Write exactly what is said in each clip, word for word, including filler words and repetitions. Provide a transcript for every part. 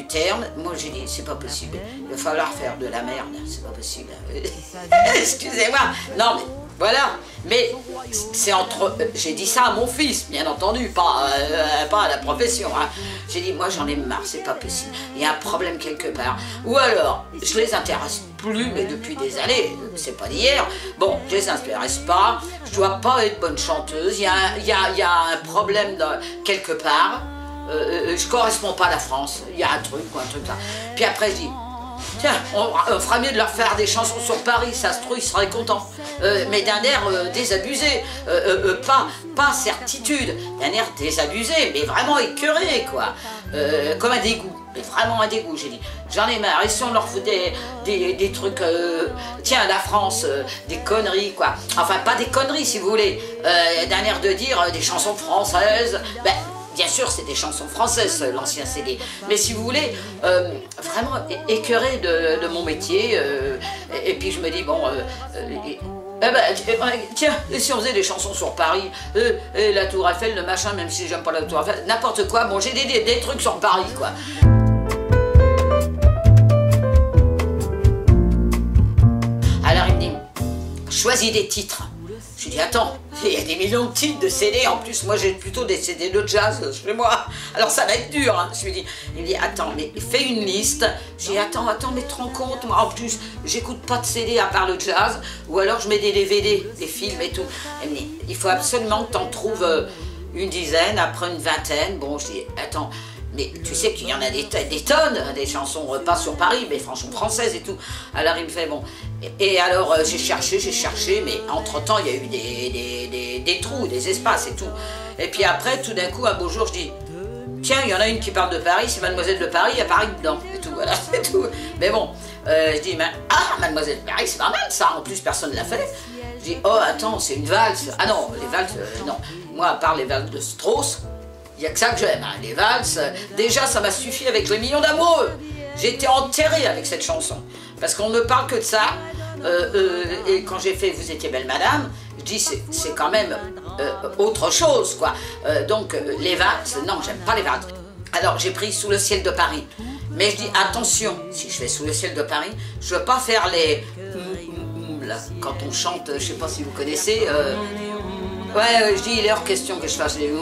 du terme. Moi j'ai dit c'est pas possible, il va falloir faire de la merde, c'est pas possible. Excusez-moi, non mais voilà, mais c'est entre... J'ai dit ça à mon fils, bien entendu, pas, euh, pas à la profession. Hein. J'ai dit, moi j'en ai marre, c'est pas possible. Il y a un problème quelque part. Ou alors, je les intéresse plus, mais depuis des années, c'est pas d'hier. Bon, je les intéresse pas, je dois pas être bonne chanteuse, il y a, il y a, il y a un problème de, quelque part. Euh, je corresponds pas à la France, il y a un truc ou un truc là. Puis après je dis, tiens, on, on fera mieux de leur faire des chansons sur Paris, ça se trouve, ils seraient contents. Euh, mais d'un air euh, désabusé, euh, euh, euh, pas, pas certitude, d'un air désabusé, mais vraiment écœuré, quoi. Euh, comme un dégoût, mais vraiment un dégoût, j'ai dit. J'en ai marre, et si on leur fout des, des, des trucs, euh, tiens, la France, euh, des conneries, quoi. Enfin, pas des conneries, si vous voulez, euh, d'un air de dire euh, des chansons françaises, ben, bien sûr, c'est des chansons françaises, l'ancien C D. Mais si vous voulez, euh, vraiment écœuré de, de mon métier. Euh, et, et puis je me dis, bon, euh, euh, et, eh ben, tiens, et si on faisait des chansons sur Paris, euh, et la Tour Eiffel, le machin, même si j'aime pas la Tour Eiffel, n'importe quoi, bon, j'ai des, des, des trucs sur Paris, quoi. Alors il me dit, choisis des titres. Je lui dis, attends, il y a des millions de titres de C D, en plus moi j'ai plutôt des C D de jazz chez moi, alors ça va être dur, hein. Je lui dis, il me dit, attends, mais fais une liste. Je dis, attends, attends, mais te rends compte, moi en plus, j'écoute pas de C D à part le jazz, ou alors je mets des D V D, des films et tout. Elle me dit, il faut absolument que t'en trouves une dizaine, après une vingtaine. Bon, je dis, attends, mais tu sais qu'il y en a des, des tonnes, des chansons, pas sur Paris, mais chansons françaises et tout. Alors il me fait, bon, et, et alors euh, j'ai cherché, j'ai cherché, mais entre-temps il y a eu des, des, des, des trous, des espaces et tout. Et puis après, tout d'un coup, un beau jour, je dis, tiens, il y en a une qui parle de Paris, c'est Mademoiselle de Paris, il y a Paris dedans, et tout, voilà, c'est tout. Mais bon, euh, je dis, ah, Mademoiselle de Paris, c'est pas mal ça, en plus personne ne l'a fait. Je dis, oh, attends, c'est une valse. Ah non, les valses, euh, non. Moi, à part les valses de Strauss, il n'y a que ça que j'aime, hein. Les valses. Déjà, ça m'a suffi avec les millions d'amoureux. J'ai été enterrée avec cette chanson. Parce qu'on ne parle que de ça. Euh, euh, et quand j'ai fait Vous étiez belle madame, je dis c'est quand même euh, autre chose, quoi. Euh, donc, euh, les valses, non, j'aime pas les valses. Alors, j'ai pris Sous le ciel de Paris. Mais je dis attention, si je fais Sous le ciel de Paris, je ne veux pas faire les... Là, quand on chante, je sais pas si vous connaissez... Euh, Ouais, je dis, il est hors question que je fasse les...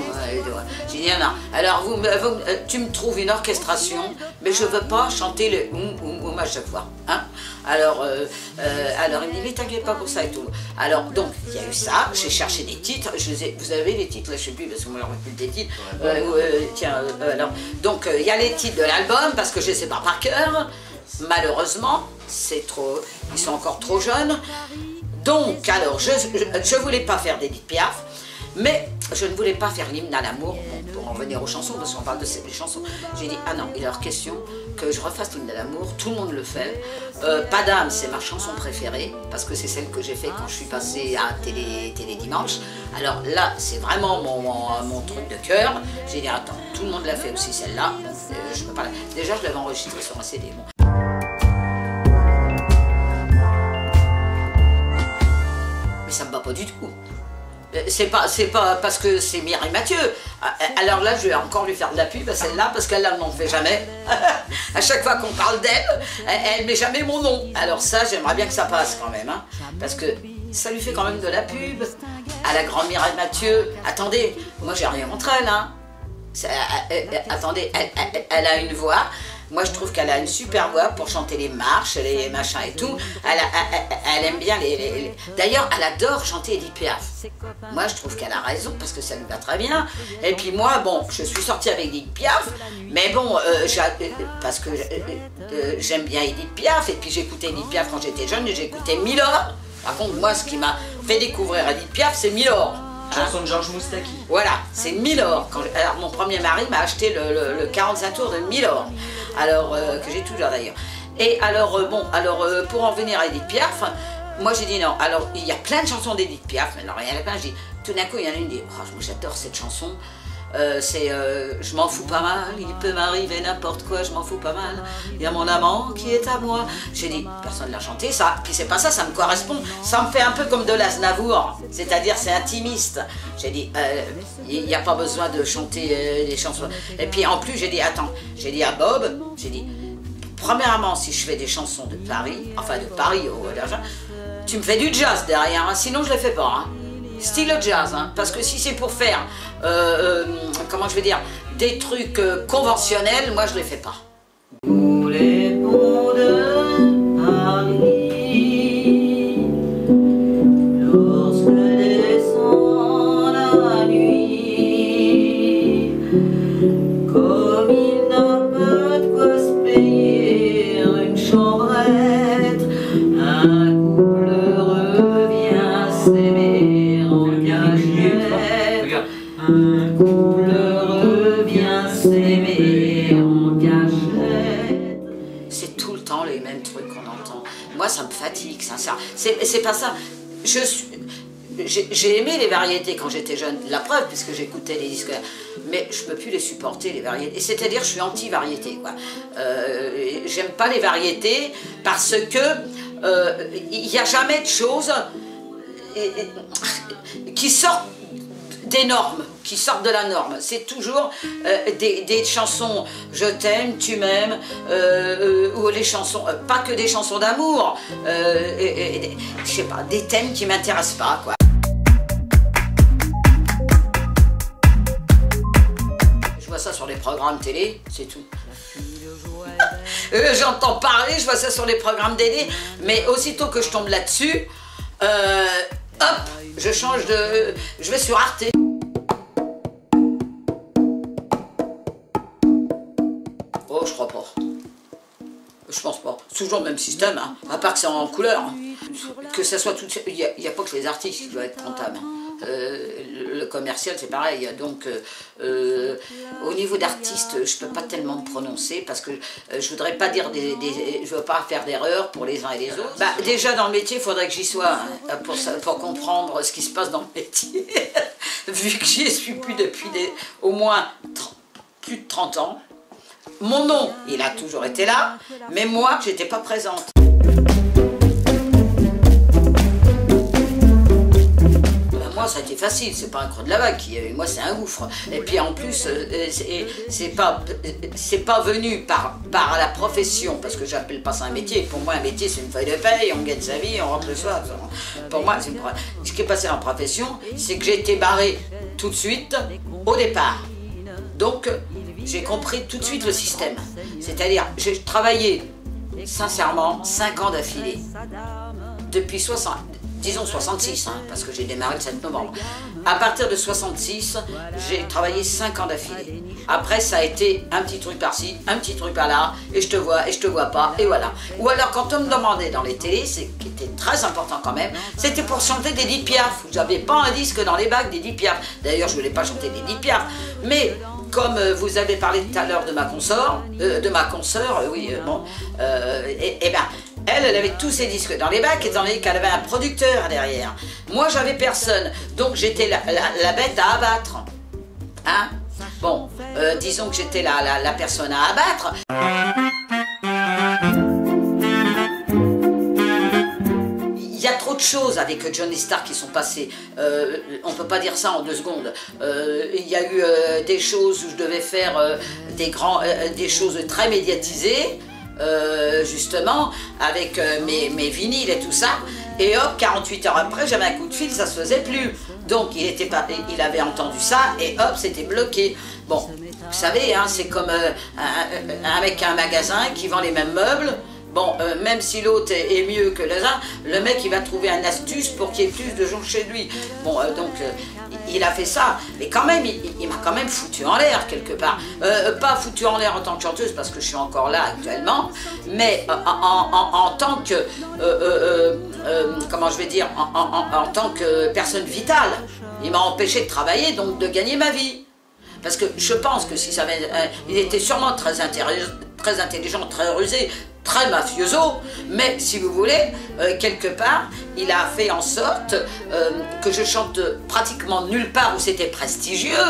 J'ai dit, non, alors vous, vous, tu me trouves une orchestration, mais je veux pas chanter le oum oum oum à chaque fois. Hein? Alors, euh, euh, alors, il me dit, mais t'inquiète pas pour ça et tout. Alors, donc, il y a eu ça, j'ai cherché des titres, je les ai, vous avez les titres, là, je sais plus, parce que moi, je plus des titres. Euh, euh, tiens, euh, alors, donc, il euh, y a les titres de l'album, parce que je les sais pas par cœur, malheureusement, c'est trop, ils sont encore trop jeunes. Donc, alors, je ne voulais pas faire d'Edith Piaf, mais je ne voulais pas faire l'hymne à l'amour, bon, pour en venir aux chansons, parce qu'on parle de ces chansons. J'ai dit, ah non, il est hors question que je refasse l'hymne à l'amour, tout le monde le fait. Euh, Pas d'âme, c'est ma chanson préférée, parce que c'est celle que j'ai fait quand je suis passée à Télé, Télé Dimanche. Alors là, c'est vraiment mon, mon, mon truc de cœur. J'ai dit, attends, tout le monde l'a fait aussi celle-là, bon, euh, je peux pas la... Déjà, je l'avais enregistrée sur un C D. Bon. Ça me va pas du tout. C'est pas, c'est pas parce que c'est Mireille Mathieu. Alors là, je vais encore lui faire de la pub à celle-là, parce qu'elle n'en fait jamais. À chaque fois qu'on parle d'elle, elle met jamais mon nom. Alors ça, j'aimerais bien que ça passe quand même, hein, parce que ça lui fait quand même de la pub. À la grande Mireille Mathieu. Attendez, moi j'ai rien contre elle, hein. Ça, elle, elle, attendez, elle, elle, elle a une voix. Moi, je trouve qu'elle a une super voix pour chanter les marches, les machins et tout. Elle, a, elle, elle aime bien les... les, les... D'ailleurs, elle adore chanter Edith Piaf. Moi, je trouve qu'elle a raison, parce que ça lui va très bien. Et puis moi, bon, je suis sortie avec Edith Piaf, mais bon, euh, parce que euh, j'aime bien Edith Piaf, et puis j'écoutais Edith Piaf quand j'étais jeune, et j'écoutais Milord. Par contre, moi, ce qui m'a fait découvrir Edith Piaf, c'est Milord. Chanson de Georges Moustaki. Voilà, c'est Milord. Quand, alors mon premier mari m'a acheté le, le, le quarante-cinq tours de Milord, alors euh, que j'ai toujours d'ailleurs. Et alors euh, bon, alors euh, pour en venir à Edith Piaf, moi j'ai dit non. Alors il y a plein de chansons d'Edith Piaf, mais alors il y en a plein. J'ai dit, tout d'un coup il y en a une qui dit, oh, moi j'adore cette chanson. euh, c'est euh, je m'en fous pas mal, il peut m'arriver n'importe quoi, je m'en fous pas mal. Il y a mon amant qui est à moi. J'ai dit, personne ne l'a chanté, ça. Puis c'est pas ça, ça me correspond. Ça me fait un peu comme de l'Aznavour, c'est-à-dire c'est intimiste. J'ai dit, euh, il n'y a pas besoin de chanter euh, des chansons. Et puis en plus, j'ai dit, attends, j'ai dit à Bob, j'ai dit, premièrement, si je fais des chansons de Paris, enfin de Paris au d'argent, tu me fais du jazz derrière, hein, sinon je ne les fais pas. Hein. Style jazz, hein, parce que si c'est pour faire, euh, euh, comment je vais dire, des trucs euh, conventionnels, moi je ne les fais pas. Tous les ponts de Paris, lorsque descend la nuit, comme il n'a pas de quoi se payer une chambrette, un couple revient s'aimer en cachette, un couple revient s'aimer en cachette. C'est tout le temps les mêmes trucs qu'on entend. Moi, ça me fatigue, sincèrement. C'est pas ça. Je suis... J'ai aimé les variétés quand j'étais jeune, la preuve, puisque j'écoutais les disques, mais je ne peux plus les supporter, les variétés. C'est-à-dire, je suis anti-variété, quoi. Euh, J'aime pas les variétés parce que euh, il n'y a jamais de choses qui sortent des normes, qui sortent de la norme. C'est toujours euh, des, des chansons « Je t'aime, tu m'aimes euh, » euh, ou les chansons, euh, pas que des chansons d'amour, euh, je sais pas, des thèmes qui m'intéressent pas, quoi. Je vois ça sur les programmes télé, c'est tout. euh, J'entends parler, je vois ça sur les programmes télé, mais aussitôt que je tombe là-dessus, euh, hop, je change de... je vais sur Arte. Oh, je crois pas. Je pense pas. C'est toujours le même système, hein. À part que c'est en couleur. Hein. Que ça soit tout... Il n'y a, a pas que les artistes qui doivent être rentables. Euh, le, le commercial, c'est pareil. Donc, euh, euh, au niveau d'artistes, je peux pas tellement me prononcer parce que euh, je voudrais pas dire des... des je veux pas faire d'erreurs pour les uns et les autres. Bah, déjà, dans le métier, il faudrait que j'y sois hein, pour, pour comprendre ce qui se passe dans le métier. Vu que j'y suis plus depuis des, au moins plus de trente ans. Mon nom, il a toujours été là, mais moi, j'étais pas présente. Moi, ça a été facile, c'est pas un creux de la vague, moi c'est un gouffre. Et puis en plus, c'est pas, c'est pas venu par, par la profession, parce que j'appelle pas ça un métier. Pour moi, un métier, c'est une feuille de paye, on gagne sa vie, on rentre le soir. Pour moi, une... ce qui est passé en profession, c'est que j'ai été barré tout de suite, au départ. Donc, j'ai compris tout de suite le système. C'est-à-dire, j'ai travaillé, sincèrement, cinq ans d'affilée. Depuis soixante, disons soixante-six, hein, parce que j'ai démarré le sept novembre. À partir de soixante-six, j'ai travaillé cinq ans d'affilée. Après, ça a été un petit truc par-ci, un petit truc par-là, et je te vois, et je te vois pas, et voilà. Ou alors, quand on me demandait dans les télés, ce qui était très important quand même, c'était pour chanter d'Édith Piaf. J'avais pas un disque dans les bacs d'Édith Piaf. D'ailleurs, je voulais pas chanter d'Édith Piaf. Mais, comme euh, vous avez parlé tout à l'heure de ma consort, euh, de ma consoeur, euh, oui, euh, bon, euh, et, et ben, elle, elle avait tous ses disques dans les bacs, étant donné qu'elle avait un producteur derrière. Moi, j'avais personne, donc j'étais la, la, la bête à abattre. Hein? Bon, euh, disons que j'étais la, la, la personne à abattre. Il y a trop de choses avec Johnny Starr qui sont passées. Euh, on ne peut pas dire ça en deux secondes. Euh, il y a eu euh, des choses où je devais faire euh, des, grands, euh, des choses très médiatisées. Euh, justement, avec euh, mes, mes vinyles et tout ça, et hop, quarante-huit heures après, j'avais un coup de fil, ça se faisait plus. Donc, il, était pas, il avait entendu ça, et hop, c'était bloqué. Bon, vous savez, hein, c'est comme euh, un, un mec qui a un magasin qui vend les mêmes meubles. Bon, euh, même si l'autre est, est mieux que les uns, le mec, il va trouver une astuce pour qu'il y ait plus de gens chez lui. Bon, euh, donc, euh, il a fait ça, mais quand même, il, il m'a quand même foutu en l'air, quelque part. Euh, pas foutu en l'air en tant que chanteuse, parce que je suis encore là actuellement, mais en, en, en, en tant que, euh, euh, euh, comment je vais dire, en, en, en tant que personne vitale. Il m'a empêché de travailler, donc de gagner ma vie. Parce que je pense que si ça avait... Euh, il était sûrement très, très intelligent, très rusé, très mafioso, mais si vous voulez, euh, quelque part, il a fait en sorte euh, que je chante pratiquement nulle part où c'était prestigieux,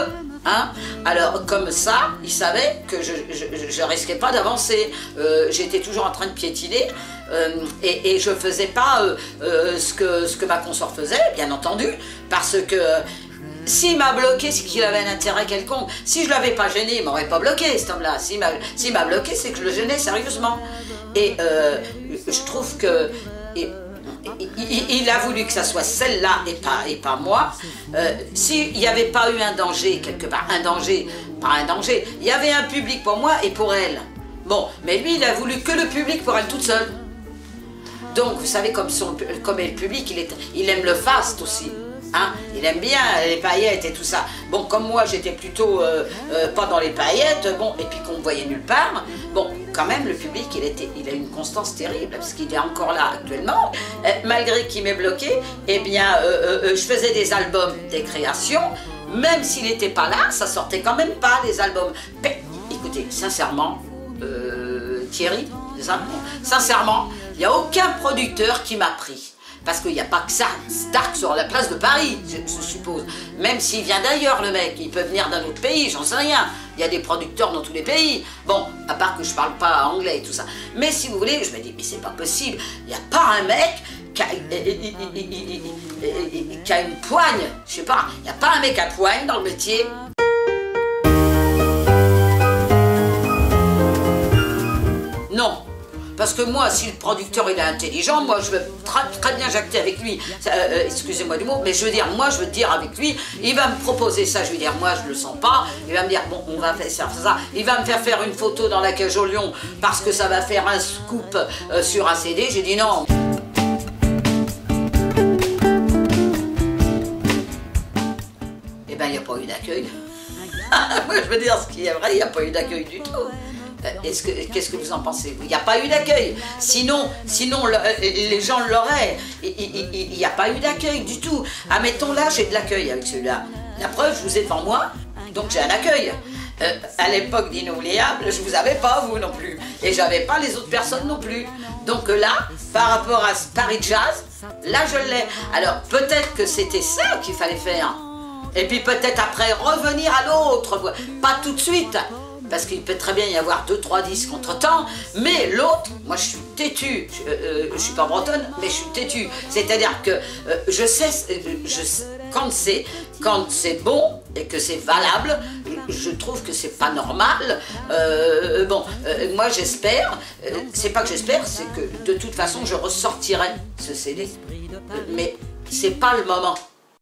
Hein? Alors comme ça, il savait que je ne risquais pas d'avancer. Euh, J'étais toujours en train de piétiner euh, et, et je ne faisais pas euh, euh, ce, que, ce que ma consort faisait, bien entendu, parce que s'il m'a bloqué, c'est qu'il avait un intérêt quelconque. Si je ne l'avais pas gêné, il ne m'aurait pas bloqué, cet homme-là. S'il m'a bloqué, c'est que je le gênais sérieusement. Et euh, je trouve que... Et, Il, il a voulu que ça soit celle-là et pas, et pas moi. Euh, S'il n'y avait pas eu un danger, quelque part, un danger, pas un danger, il y avait un public pour moi et pour elle. Bon, mais lui, il a voulu que le public pour elle toute seule. Donc, vous savez, comme, son, comme est le public, il, est, il aime le faste aussi. Hein, il aime bien les paillettes et tout ça. Bon, comme moi, j'étais plutôt euh, euh, pas dans les paillettes, bon, et puis qu'on me voyait nulle part. Bon, quand même, le public, il, était, il a une constance terrible, parce qu'il est encore là actuellement. Euh, malgré qu'il m'ait bloqué, eh bien, euh, euh, je faisais des albums, des créations. Même s'il n'était pas là, ça sortait quand même pas, les albums. Mais, écoutez, sincèrement, euh, Thierry, c'est ça ? Sincèrement, il n'y a aucun producteur qui m'a pris. Parce qu'il n'y a pas que ça, Stark sur la place de Paris, je, je suppose. Même s'il vient d'ailleurs, le mec, il peut venir d'un autre pays, j'en sais rien. Il y a des producteurs dans tous les pays. Bon, à part que je parle pas anglais et tout ça. Mais si vous voulez, je me dis, mais c'est pas possible. Il n'y a pas un mec qui a, qui a une poigne, je sais pas. Il n'y a pas un mec à poigne dans le métier. Non. Parce que moi, si le producteur il est intelligent, moi je veux très, très bien jacter avec lui. Euh, Excusez-moi du mot, mais je veux dire, moi je veux dire avec lui, il va me proposer ça, je veux dire, moi je le sens pas. Il va me dire, bon, on va faire ça. Il va me faire faire une photo dans la cage au lion parce que ça va faire un scoop euh, sur un C D. J'ai dit non. Eh ben, il n'y a pas eu d'accueil. Moi je veux dire, ce qui est vrai, il n'y a pas eu d'accueil du tout. Qu'est-ce que, qu'est-ce que vous en pensez? Il n'y a pas eu d'accueil. Sinon, sinon le, les gens l'auraient. Il n'y a pas eu d'accueil du tout. Admettons là, j'ai de l'accueil avec celui-là. La preuve, je vous ai devant moi, donc j'ai un accueil. Euh, à l'époque d'Inoubliable, je vous avais pas, vous non plus. Et j'avais pas les autres personnes non plus. Donc là, par rapport à Paris Jazz, là je l'ai. Alors peut-être que c'était ça qu'il fallait faire. Et puis peut-être après revenir à l'autre. Pas tout de suite. Parce qu'il peut très bien y avoir deux, trois disques entre-temps, mais l'autre, moi je suis têtue, je, euh, je suis pas bretonne, mais je suis têtue. C'est-à-dire que euh, je sais, je sais quand c'est quand c'est bon et que c'est valable, je trouve que c'est pas normal. Euh, bon, euh, moi j'espère, euh, c'est pas que j'espère, c'est que de toute façon je ressortirai ce C D, mais c'est pas le moment.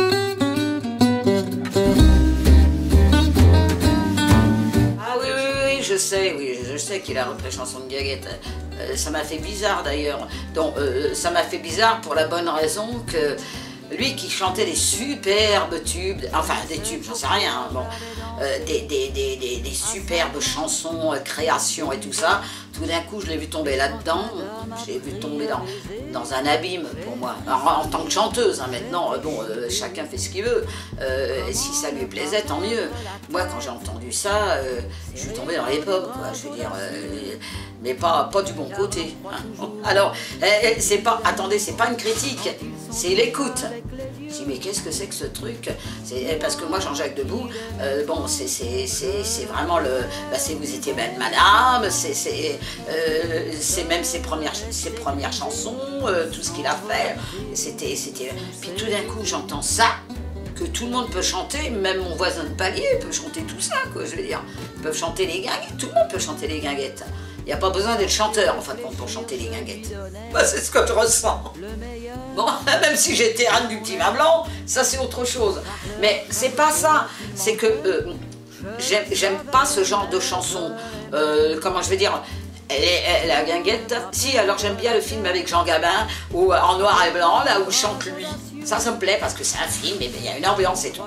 Je sais, oui, je sais qu'il a repris Chanson de Gaguette. Euh, ça m'a fait bizarre d'ailleurs. Donc, euh, ça m'a fait bizarre pour la bonne raison que lui qui chantait des superbes tubes, enfin des tubes, j'en sais rien, hein, bon, euh, des, des, des, des, des superbes chansons, euh, créations et tout ça, tout d'un coup je l'ai vu tomber là-dedans, je l'ai vu tomber dans, dans un abîme pour moi, en, en tant que chanteuse, hein, maintenant, euh, bon, euh, chacun fait ce qu'il veut, euh, et si ça lui plaisait, tant mieux. Moi quand j'ai entendu ça, euh, je suis tombée dans les pommes, quoi, je veux dire, euh, mais pas, pas du bon côté. Hein. Alors, euh, c'est pas, attendez, c'est pas une critique, c'est l'écoute. Je dis mais qu'est-ce que c'est que ce truc? C'est parce que moi Jean-Jacques Debout, euh, bon c'est vraiment le, bah, c'est Vous étiez belle madame, c'est euh, même ses premières, ses premières chansons, euh, tout ce qu'il a fait, c'était, c'était. Puis tout d'un coup j'entends ça, que tout le monde peut chanter, même mon voisin de palier peut chanter tout ça, quoi, je veux dire. Ils peuvent chanter les guinguettes, tout le monde peut chanter les guinguettes. Il n'y a pas besoin d'être chanteur, en fin de compte, pour chanter les guinguettes. Bah, c'est ce que je ressens. Bon, même si j'étais Anne du Petit Vin Blanc, ça c'est autre chose. Mais c'est pas ça, c'est que euh, j'aime pas ce genre de chanson. Euh, comment je vais dire, elle est, elle, la guinguette. Si, alors j'aime bien le film avec Jean Gabin, où, en noir et blanc, là où chante lui. Ça, ça me plaît parce que c'est un film, et il y a une ambiance et tout.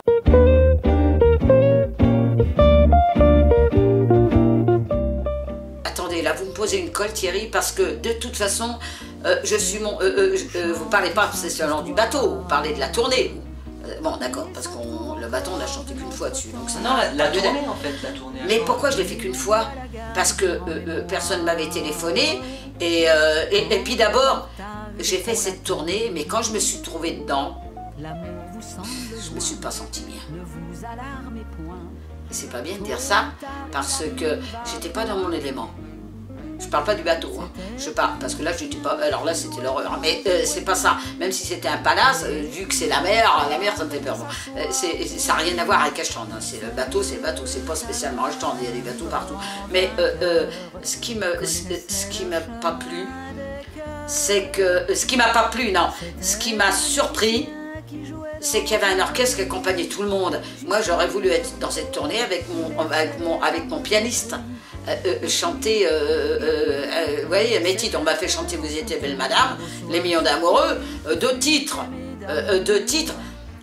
Là, vous me posez une colle, Thierry, parce que de toute façon, euh, je suis mon. Euh, euh, euh, vous parlez pas seulement du bateau, vous parlez de la tournée. Euh, bon, d'accord, parce que le bateau, on l'a chanté qu'une fois dessus. Donc ça non, la, la tournée, en fait, la tournée. Mais pourquoi je l'ai fait qu'une fois? Parce que euh, euh, personne ne m'avait téléphoné. Et, euh, et, et puis d'abord, j'ai fait cette tournée, mais quand je me suis trouvée dedans, je me suis pas sentie bien. c'est pas bien de dire ça, parce que j'étais pas dans mon élément. Je parle pas du bateau, hein. Je parle, parce que là, j'étais pas, alors là, c'était l'horreur. Mais euh, c'est pas ça. Même si c'était un palace, euh, vu que c'est la mer, la mer, ça me fait peur. Bon, euh, ça n'a rien à voir avec Ashton. Hein. C'est le bateau, c'est le bateau. C'est pas spécialement Ashton. Il y a des bateaux partout. Mais euh, euh, ce qui me, ce qui m'a pas plu, c'est que, ce qui m'a pas plu, non, ce qui m'a surpris, c'est qu'il y avait un orchestre qui accompagnait tout le monde. Moi, j'aurais voulu être dans cette tournée avec mon, avec mon, avec mon pianiste. Euh, euh, chanter, euh, euh, euh, ouais, mes titres, on m'a fait chanter Vous étiez belle madame, Les millions d'amoureux, euh, deux titres, euh, deux titres.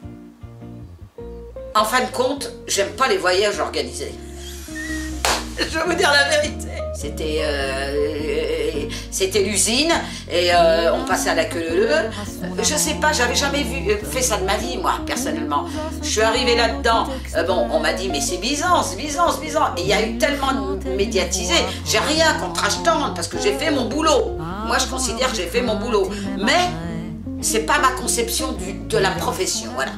En fin de compte, j'aime pas les voyages organisés. Je vais vous dire la vérité. C'était euh, c'était l'usine et euh, on passait à la queue leu leu. Je sais pas, j'avais jamais vu fait ça de ma vie, moi, personnellement. Je suis arrivée là-dedans. Euh, bon, on m'a dit, mais c'est Byzance, Byzance, Byzance. Et il y a eu tellement de médiatisé. J'ai rien contre Ashton parce que j'ai fait mon boulot. Moi, je considère que j'ai fait mon boulot. Mais c'est pas ma conception du, de la profession, voilà.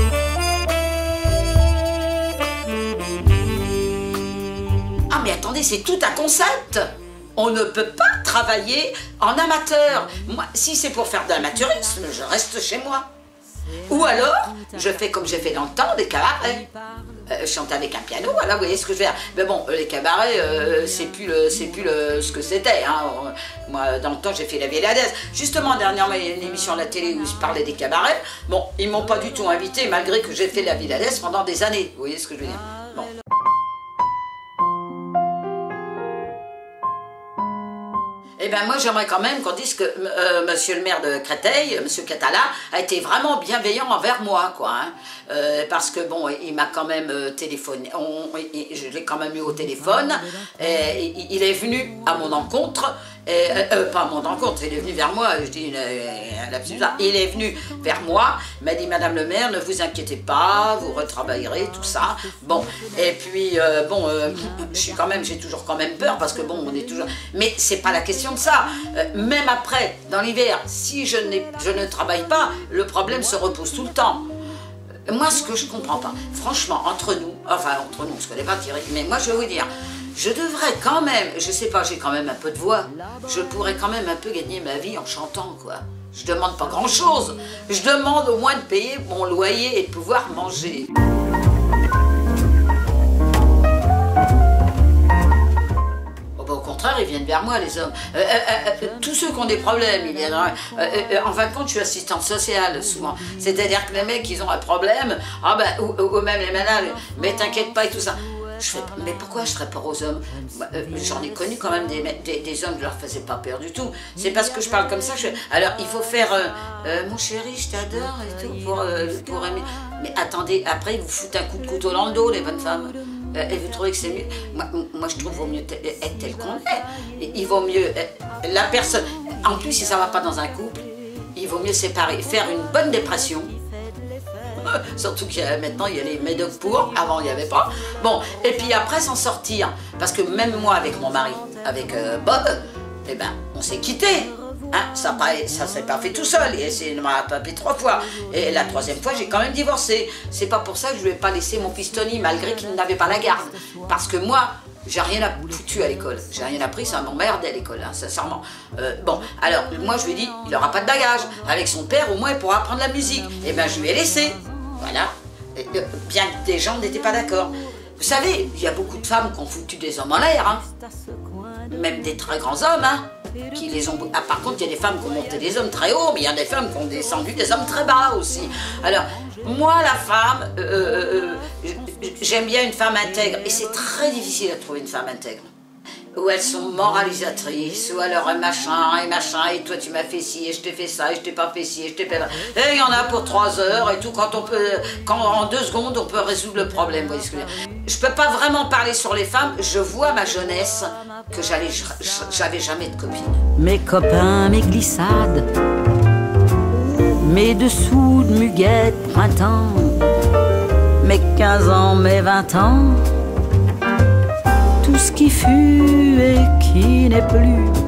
Ah mais attendez, c'est tout un concept. On ne peut pas travailler en amateur. Moi, si c'est pour faire de l'amateurisme, je reste chez moi. Ou alors, je fais comme j'ai fait dans le temps, des cabarets. Euh, chanter avec un piano, voilà, vous voyez ce que je veux dire. Mais bon, les cabarets, euh, c'est plus, le, c'est plus le, ce que c'était. Hein. Moi, dans le temps, j'ai fait la Villa d'Est. Justement, dernièrement, il y a une émission à la télé où je parlais des cabarets. Bon, ils ne m'ont pas du tout invité, malgré que j'ai fait la Villa d'Est pendant des années. Vous voyez ce que je veux dire. Bon. Eh bien, moi, j'aimerais quand même qu'on dise que euh, monsieur le maire de Créteil, monsieur Catala, a été vraiment bienveillant envers moi, quoi. Hein. Euh, parce que, bon, il m'a quand même euh, téléphoné, on, il, je l'ai quand même eu au téléphone, et, et, il est venu à mon encontre, et, euh, pas à mon encontre, il est venu vers moi, je dis, un lapsus là, il est venu vers moi, il m'a dit, madame le maire, ne vous inquiétez pas, vous retravaillerez, tout ça. Bon, et puis, euh, bon, euh, je suis quand même, j'ai toujours quand même peur, parce que, bon, on est toujours... Mais c'est pas la question de ça. Euh, même après, dans l'hiver, si je, je ne travaille pas, le problème se repose tout le temps. Euh, moi, ce que je comprends pas, franchement, entre nous, enfin, entre nous, on se connaît pas, Thierry, mais moi, je vais vous dire, je devrais quand même, je sais pas, j'ai quand même un peu de voix, je pourrais quand même un peu gagner ma vie en chantant, quoi. Je demande pas grand-chose. Je demande au moins de payer mon loyer et de pouvoir manger. Ils viennent vers moi, les hommes. Euh, euh, euh, tous ceux qui ont des problèmes, ils viennent. Euh, euh, en fin de compte, je suis assistante sociale, souvent. C'est-à-dire que les mecs, ils ont un problème, ah ben, ou, ou même les ménages, mais t'inquiète pas et tout ça. Je fais, mais pourquoi je serais peur aux hommes? euh, J'en ai connu quand même des, des, des hommes, je leur faisais pas peur du tout. C'est parce que je parle comme ça. Je fais, alors, il faut faire euh, euh, mon chéri, je t'adore et tout, pour, euh, pour aimer. Mais attendez, après, ils vous foutent un coup de couteau dans le dos, les bonnes femmes. Euh, et vous trouvez que c'est mieux? Moi, moi, je trouve qu'il vaut mieux être tel qu'on est. Il vaut mieux... Euh, la personne... En plus, si ça ne va pas dans un couple, il vaut mieux séparer. Faire une bonne dépression. Surtout qu'il y a, maintenant, il y a les médocs pour. Avant, il n'y avait pas. Bon, et puis après, s'en sortir. Parce que même moi, avec mon mari, avec euh, Bob, eh ben, on s'est quittés. Hein, ça ne s'est pas fait tout seul, et il m'a tapé trois fois. Et la troisième fois, j'ai quand même divorcé. C'est pas pour ça que je ne lui ai pas laissé mon pistonnier, malgré qu'il n'avait pas la garde. Parce que moi, j'ai rien foutu à l'école. J'ai rien appris, ça m'emmerdait à l'école, hein, sincèrement. Euh, bon, alors, moi, je lui ai dit, il n'aura pas de bagage. Avec son père, au moins, il pourra apprendre la musique. Et bien, je lui ai laissé. Voilà. Et, euh, bien que des gens n'étaient pas d'accord. Vous savez, il y a beaucoup de femmes qui ont foutu des hommes en l'air, hein. Même des très grands hommes, hein. Qui les ont... Ah, par contre, il y a des femmes qui ont monté des hommes très hauts, mais il y a des femmes qui ont descendu des hommes très bas aussi. Alors, moi, la femme, euh, euh, j'aime bien une femme intègre, et c'est très difficile de trouver une femme intègre. Où elles sont moralisatrices, ou alors un machin, et machin, et toi tu m'as fait ci, et je t'ai fait ça, et je t'ai pas fait ci, et je t'ai fait ça. Et il y en a pour trois heures, et tout, quand on peut, quand en deux secondes, on peut résoudre le problème, vous voyez ce que je veux dire. Je peux pas vraiment parler sur les femmes, je vois ma jeunesse, que j'allais, j'avais jamais de copine. Mes copains, mes glissades, mes dessous de muguettes printemps, mes quinze ans, mes vingt ans, tout ce qui fut et qui n'est plus.